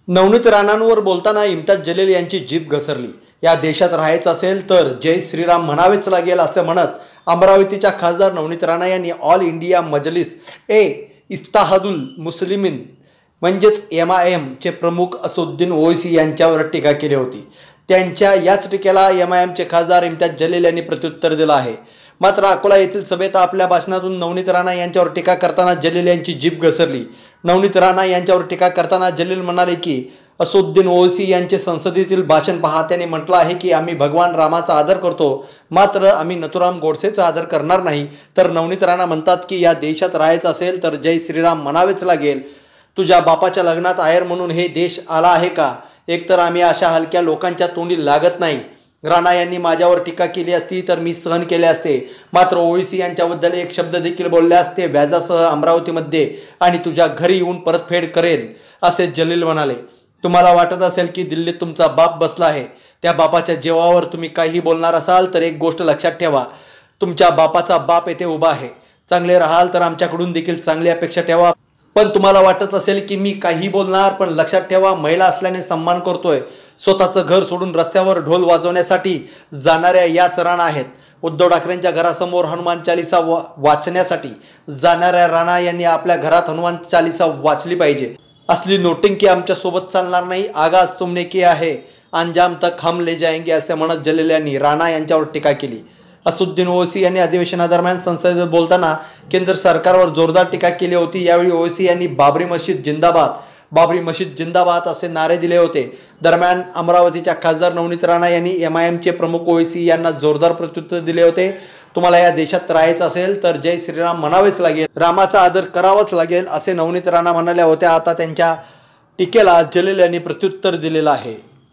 नवनीत राणांवर बोलताना इम्तियाज जलील यांची जीभ घसरली। या देशात राहायचं असेल तर जय श्रीराम म्हणावेच लागेल असं म्हणत अमरावतीच्या खासदार नवनीत राणा यांनी ऑल इंडिया मजलिस ए इत्तेहादुल मुस्लिमीन म्हणजेच MIM चे प्रमुख असदुद्दीन ओवैसी यांच्यावर टीका केली होती। त्यांच्या याच टीकेला MIM चे खासदार इम्तियाज जलील यांनी प्रत्युत्तर दिलं आहे। मात्र अकोला येथील सभेत आपल्या भाषणातून नवनीत राणा यांच्यावर टीका करताना जलील यांची जीभ घसरली। नवनीत राणा यांच्यावर टीका करताना जलील म्हणाले की असदुद्दीन ओवैसी यांचे संसदेतील भाषण पहा। त्यांनी म्हटलं आहे की आम्ही भगवान रामाचा आदर करतो, मात्र आम्ही नथुराम गोडसेचा आदर करणार नाही। तर नवनीत राणा म्हणतात की या देशात राहायचं असेल तर जय श्रीराम म्हणावेच लागेल। तुझ्या बापाच्या लग्नात आहेर म्हणून हे देश आला आहे का? एकतर आम्ही अशा हलक्या लोकांच्या तोंडी लागत नाही। राणा यांनी माझ्यावर टीका केली असती तर मी सहन केले असते, मात्र ओवैसी यांच्याबद्दल एक शब्द देखील बोलले असते व्याजासह अमरावतीमध्ये आणि तुझ्या घरी येऊन परतफेड करेल असे जलील म्हणाले। तुम्हाला वाटत असेल की दिल्लीत तुमचा बाप बसला आहे, त्या बापाच्या जीवावर तुम्ही काही बोलणार असाल तर एक गोष्ट लक्षात ठेवा, तुमच्या बापाचा बाप येथे उभा आहे। चांगले राहाल तर आमच्याकडून देखील चांगली अपेक्षा ठेवा। पण तुम्हाला वाटत असेल की मी काही बोलणार, पण लक्षात ठेवा महिला असल्याने सन्मान करतोय। स्वतःचं घर सोडून रस्त्यावर ढोल वाजवण्यासाठी जाणाऱ्या याच राणा आहेत। उद्धव ठाकरेंच्या घरासमोर हनुमान चालीसा वाचण्यासाठी जाणाऱ्या राणा यांनी आपल्या घरात हनुमान चालीसा वाचली पाहिजे। असली नोटिंग आमच्या सोबत चालणार नाही, आगाज तुमने किया है अंजाम तक हम ले जाएंगे असे म्हणत जलील यांनी राणा यांच्यावर टीका केली। असदुद्दीन ओवैसी यांनी अधिवेशनादरम्यान संसदेत बोलताना केंद्र सरकारवर जोरदार टीका केली होती। यावेळी ओवैसी यांनी बाबरी मशीद जिंदाबाद, बाबरी मशीद जिंदाबाद असे नारे दिले होते। दरम्यान अमरावतीच्या खासदार नवनीत राणा यांनी MIM चे प्रमुख ओवैसी यांना जोरदार प्रत्युत्तर दिले होते। तुम्हाला या देशात राहायचं असेल तर जय श्रीराम म्हणावेच लागेल, रामाचा आदर करावाच लागेल असे नवनीत राणा म्हणाल्या होत्या। आता त्यांच्या टीकेला जलील यांनी प्रत्युत्तर दिलेलं आहे।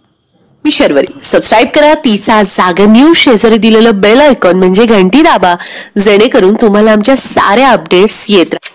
मी शर्वरी, सबस्क्राईब करा तिचा जागर न्यूज, शेजारी दिलेलं बेल आयकॉन म्हणजे घंटी दाबा, जेणेकरून तुम्हाला आमच्या साऱ्या अपडेट्स येत राहतील।